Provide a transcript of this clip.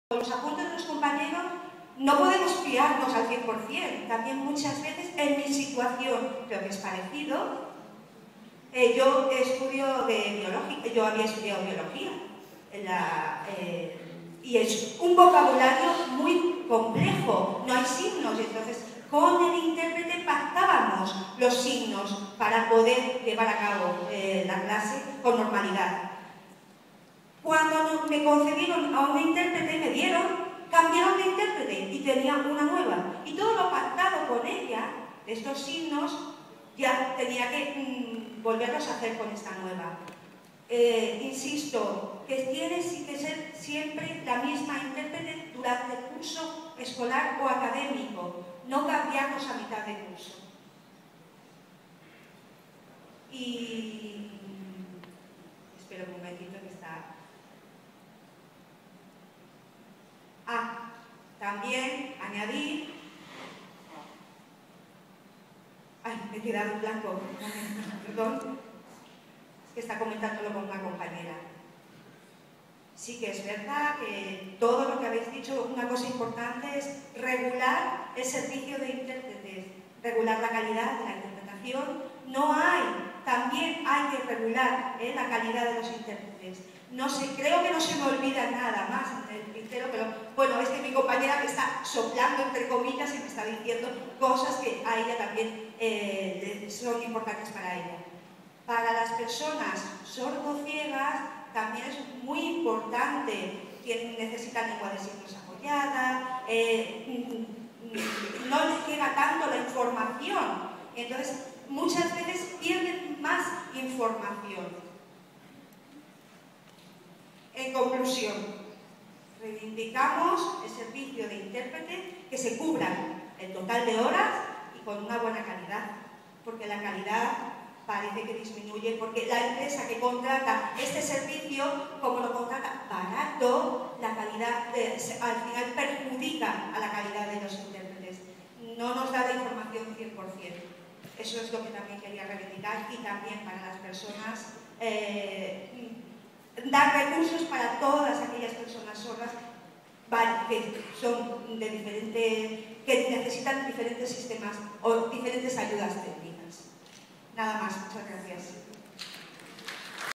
los apuntes de los compañeros no podemos fiarnos al 100%. También muchas veces en mi situación, creo que es parecido. Yo estudio de biología, yo había estudiado biología y es un vocabulario muy complejo, no hay signos, y entonces con el intérprete pactábamos los signos para poder llevar a cabo la clase con normalidad. Cuando me concedieron a un intérprete, cambiaron de intérprete y tenía una nueva. Y todo lo pactado con ella, estos signos, ya tenía que volverlos a hacer con esta nueva. Insisto, que tiene que ser siempre la misma intérprete durante el curso escolar o académico, no cambiarnos a mitad de curso. Y espera un momentito que está... también añadir... me he quedado en blanco, perdón. Es que está comentándolo con una compañera. Sí que es verdad que todo lo que habéis dicho, una cosa importante es regular el servicio de intérpretes, regular la calidad de la interpretación. También hay que regular la calidad de los intérpretes. No sé, creo que no se me olvida nada más en el tintero, pero bueno, es que mi compañera me está soplando entre comillas y me está diciendo cosas que a ella también son importantes para ella. Para las personas sordociegas también es muy importante que necesitan lengua de signos apoyada, no les llega tanto la información, entonces muchas veces pierden más información. En conclusión, reivindicamos el servicio de intérprete, que se cubran el total de horas y con una buena calidad, porque la calidad parece que disminuye, porque la empresa que contrata este servicio, como lo contrata barato, la calidad al final perjudica a la calidad de los intérpretes. No nos da la información 100%. Eso es lo que también quería reivindicar, y también para las personas dar recursos para todas aquellas personas sordas que son que necesitan diferentes sistemas o diferentes ayudas técnicas. Nada más, muchas gracias.